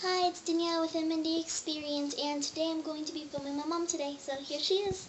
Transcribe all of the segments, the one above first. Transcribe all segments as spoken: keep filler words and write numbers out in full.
Hi, it's Danielle with M and D Experience, and today I'm going to be filming my mom today, so here she is.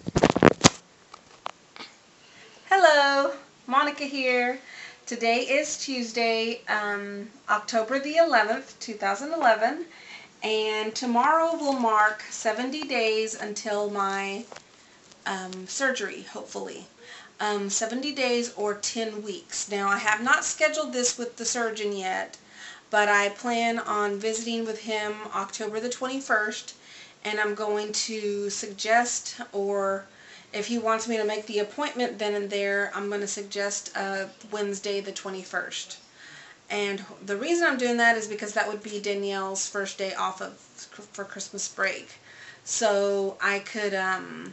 Hello, Monica here. Today is Tuesday, um, October the eleventh, two thousand eleven, and tomorrow will mark seventy days until my um, surgery, hopefully. Um, seventy days or ten weeks. Now, I have not scheduled this with the surgeon yet, but I plan on visiting with him October the twenty-first, and I'm going to suggest, or if he wants me to make the appointment then and there, I'm going to suggest uh, Wednesday the twenty-first. And the reason I'm doing that is because that would be Danielle's first day off of for Christmas break. So I could, um,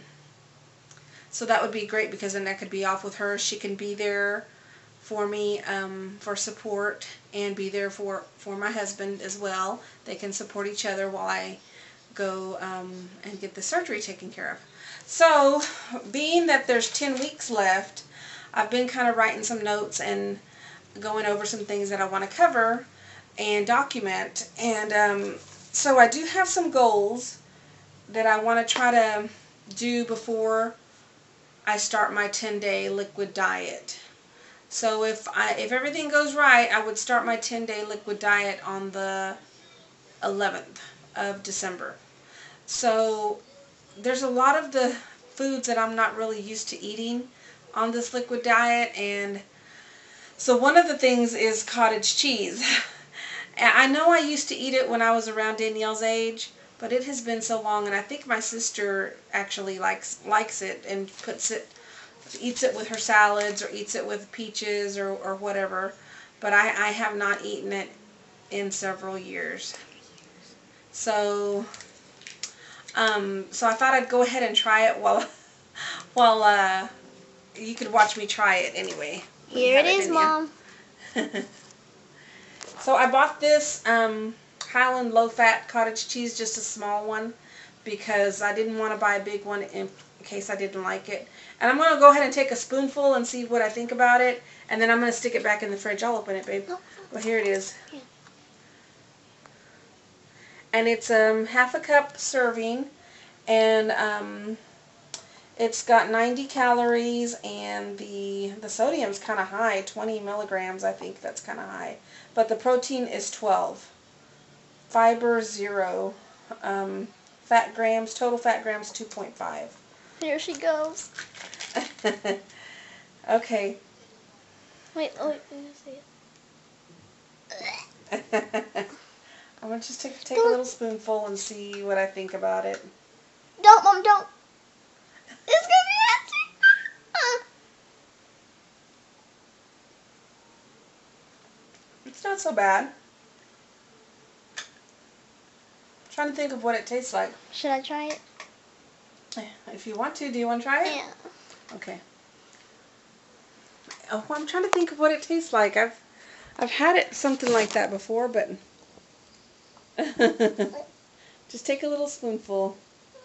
so that would be great because then I could be off with her. She can be there for me um, for support and be there for, for my husband as well. They can support each other while I go um, and get the surgery taken care of. So, being that there's ten weeks left, I've been kind of writing some notes and going over some things that I want to cover and document. And um, so I do have some goals that I want to try to do before I start my ten-day liquid diet. So if I if everything goes right, I would start my ten-day liquid diet on the eleventh of December. So there's a lot of the foods that I'm not really used to eating on this liquid diet, and so one of the things is cottage cheese. I know I used to eat it when I was around Danielle's age, but it has been so long, and I think my sister actually likes likes it and puts it, eats it with her salads or eats it with peaches or, or whatever, but I, I have not eaten it in several years. So, um, so I thought I'd go ahead and try it while, while uh, you could watch me try it anyway. Here it is, Mom. So I bought this um, Highland low-fat cottage cheese, just a small one, because I didn't want to buy a big one in, in case I didn't like it. And I'm going to go ahead and take a spoonful and see what I think about it, and then I'm going to stick it back in the fridge. I'll open it, babe. Well, here it is. Yeah. And it's um, half a cup serving, and um, it's got ninety calories, and the the sodium's kind of high, twenty milligrams. I think that's kind of high, but the protein is twelve, fiber zero, um, fat grams, total fat grams two point five. Here she goes. Okay. Wait, oh, wait, let me see it. I'm gonna just take take a little spoonful and see what I think about it. Don't, Mom, don't. It's gonna be nasty. It's not so bad. I'm trying to think of what it tastes like. Should I try it? If you want to, do you want to try it? Yeah. Okay. Oh, I'm trying to think of what it tastes like. I've I've had it something like that before, but just take a little spoonful.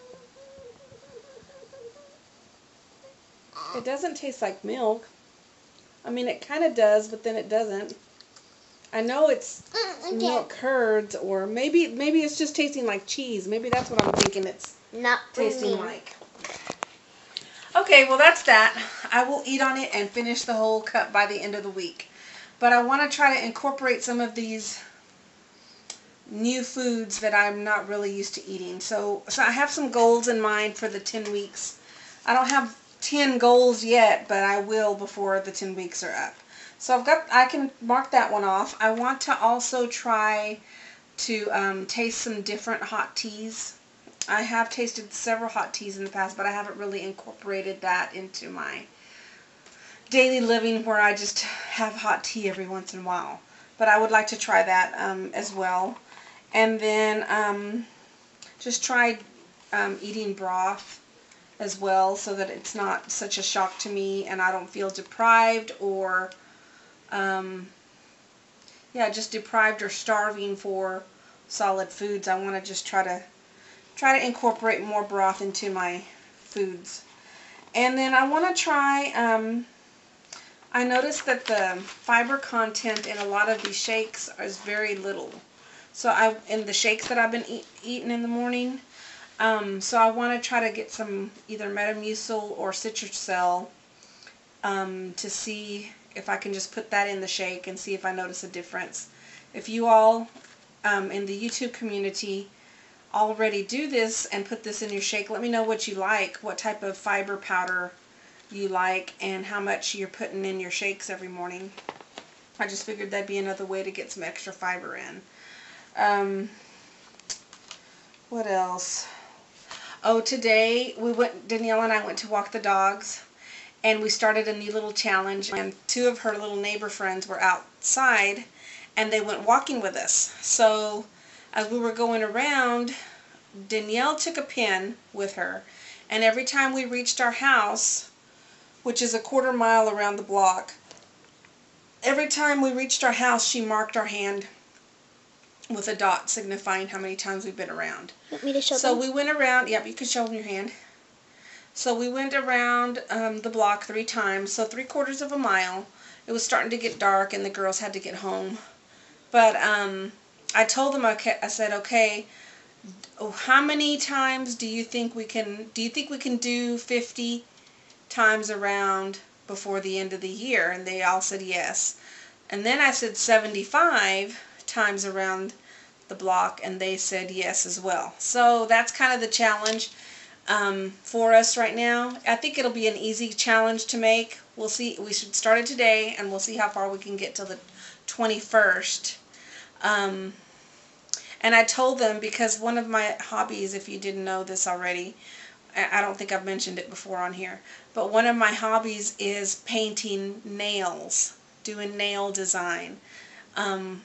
It doesn't taste like milk. I mean, it kind of does, but then it doesn't. I know it's Mm, okay. milk curds, or maybe maybe it's just tasting like cheese. Maybe that's what I'm thinking it's Not for tasting me. like. Okay, well that's that. I will eat on it and finish the whole cup by the end of the week. But I want to try to incorporate some of these new foods that I'm not really used to eating. So, so I have some goals in mind for the ten weeks. I don't have ten goals yet, but I will before the ten weeks are up. So I've got, I can mark that one off. I want to also try to um, taste some different hot teas. I have tasted several hot teas in the past, but I haven't really incorporated that into my daily living where I just have hot tea every once in a while. But I would like to try that um, as well. And then um, just try um, eating broth as well, so that it's not such a shock to me and I don't feel deprived or um, yeah, just deprived or starving for solid foods. I want to just try to try to incorporate more broth into my foods. And then I want to try, um, I noticed that the fiber content in a lot of these shakes is very little. So I in the shakes that I've been eat, eating in the morning. Um, so I want to try to get some either Metamucil or Citruscell um, to see if I can just put that in the shake and see if I notice a difference. If you all um, in the YouTube community already do this and put this in your shake, let me know what you like, what type of fiber powder you like, and how much you're putting in your shakes every morning. I just figured that'd be another way to get some extra fiber in. Um, what else? Oh, today we went, Danielle and I went to walk the dogs, and we started a new little challenge, and two of her little neighbor friends were outside, and they went walking with us. So as we were going around, Danielle took a pin with her, and every time we reached our house, which is a quarter mile around the block, every time we reached our house, she marked our hand with a dot signifying how many times we've been around. Want me to show So them? we went around, yep, you can show them your hand. So we went around um, the block three times, so three quarters of a mile. It was starting to get dark and the girls had to get home. But um, I told them, okay, I said, okay, how many times do you think we can, do you think we can do fifty times around before the end of the year? And they all said yes. And then I said seventy-five times around the block, and they said yes as well. So that's kind of the challenge um, for us right now. I think it'll be an easy challenge to make. We'll see. We should start it today, and we'll see how far we can get till the twenty-first. Um, and I told them, because one of my hobbies, if you didn't know this already, I don't think I've mentioned it before on here, but one of my hobbies is painting nails, doing nail design. Um,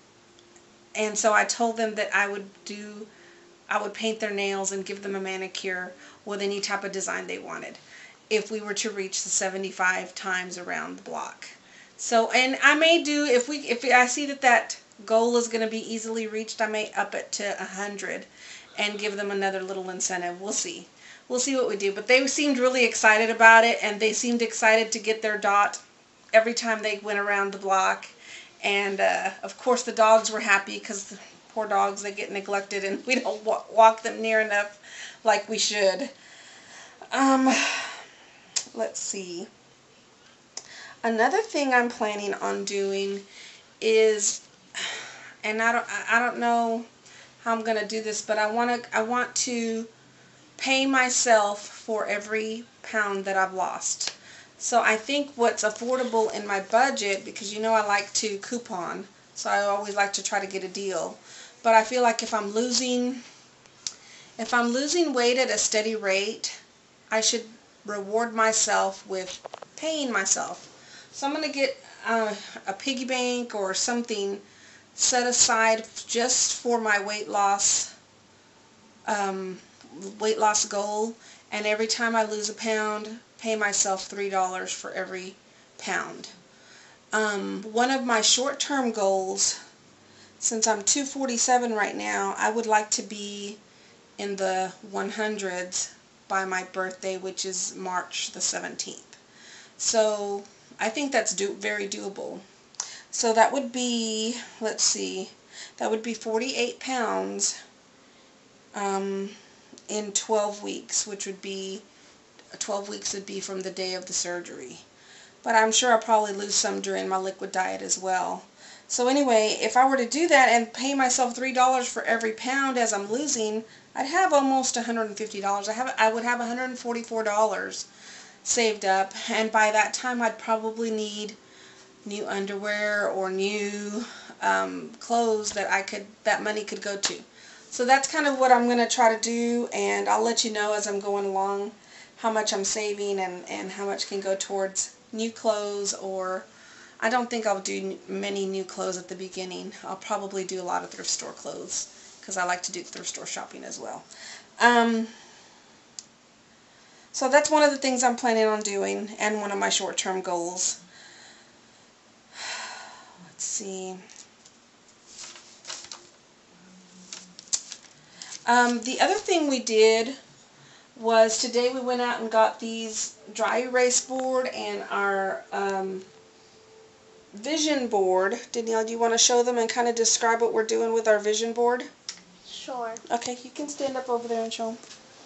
and so I told them that I would do, I would paint their nails and give them a manicure with any type of design they wanted if we were to reach the seventy-five times around the block. So, and I may do, if we, if I see that that goal is going to be easily reached, I may up it to a hundred and give them another little incentive. We'll see. We'll see what we do. But they seemed really excited about it, and they seemed excited to get their dot every time they went around the block. And uh, of course the dogs were happy, because the poor dogs, they get neglected and we don't wa walk them near enough like we should. Um, let's see. Another thing I'm planning on doing is, and I don't, I don't know how I'm going to do this, but I want to, I want to pay myself for every pound that I've lost. So I think what's affordable in my budget, because you know I like to coupon, so I always like to try to get a deal. But I feel like if I'm losing, if I'm losing weight at a steady rate, I should reward myself with paying myself. So I'm going to get uh, a piggy bank or something set aside just for my weight loss, um, weight loss goal. And every time I lose a pound, pay myself three dollars for every pound. Um, one of my short-term goals, since I'm two forty-seven right now, I would like to be in the one hundreds by my birthday, which is March the seventeenth. So I think that's do very doable. So that would be, let's see, that would be forty-eight pounds um, in twelve weeks, which would be, twelve weeks would be from the day of the surgery. But I'm sure I'll probably lose some during my liquid diet as well. So anyway, if I were to do that and pay myself three dollars for every pound as I'm losing, I'd have almost one hundred fifty dollars. I have, I would have one hundred forty-four dollars saved up, and by that time I'd probably need new underwear or new um, clothes that I could, that money could go to. So that's kind of what I'm going to try to do, and I'll let you know as I'm going along how much I'm saving and, and how much can go towards new clothes. Or I don't think I'll do many new clothes at the beginning. I'll probably do a lot of thrift store clothes, because I like to do thrift store shopping as well. Um, so that's one of the things I'm planning on doing, and one of my short-term goals. Let's see. Um, the other thing we did was today we went out and got these dry erase board and our um, vision board. Danielle, do you want to show them and kind of describe what we're doing with our vision board? Sure. Okay, you can stand up over there and show them.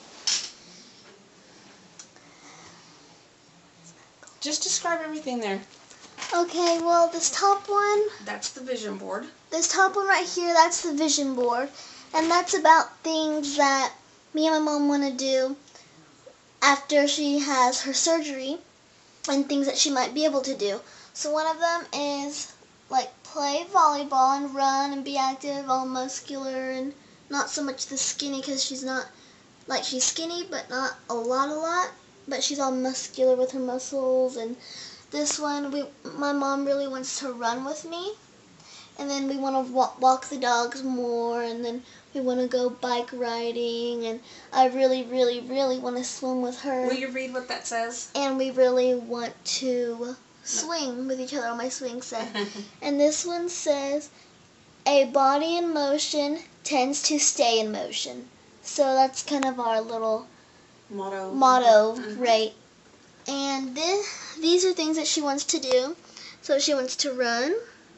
Just describe everything there. Okay, well, this top one, That's the vision board. this top one right here, that's the vision board. And that's about things that me and my mom want to do after she has her surgery and things that she might be able to do. So one of them is like play volleyball and run and be active, all muscular and not so much the skinny, because she's not, like she's skinny but not a lot a lot, but she's all muscular with her muscles. And this one, we my mom really wants to run with me, and then we want to walk, walk the dogs more, and then we want to go bike riding, and I really really really want to swim with her. Will you read what that says? And we really want to swing with each other on my swing set. And this one says, a body in motion tends to stay in motion. So that's kind of our little Motto. motto, Mhm. right? And this, these are things that she wants to do. So she wants to run.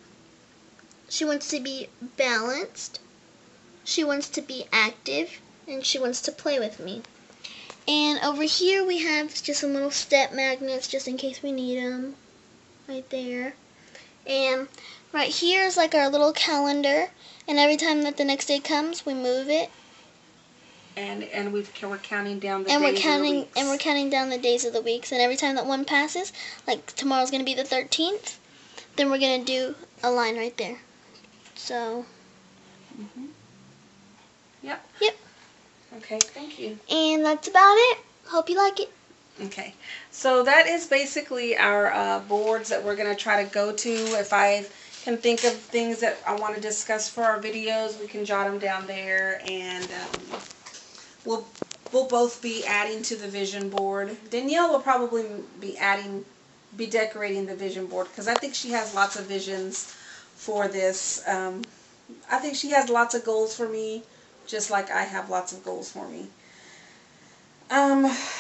She wants to be balanced. She wants to be active. And she wants to play with me. And over here we have just some little step magnets just in case we need them. Right there. And right here is like our little calendar. And every time that the next day comes, we move it. And and we've, we're counting down the And days we're counting of the weeks. and we're counting down the days of the weeks. And every time that one passes, like tomorrow's going to be the thirteenth, then we're going to do a line right there. So, Mm-hmm. Yep. Yep. Okay, thank you. and that's about it. Hope you like it. Okay, so that is basically our uh, boards that we're going to try to go to. If I can think of things that I want to discuss for our videos, we can jot them down there, and um, we'll we'll both be adding to the vision board. Danielle will probably be adding, be decorating the vision board, because I think she has lots of visions for this. Um, I think she has lots of goals for me, just like I have lots of goals for me. Um...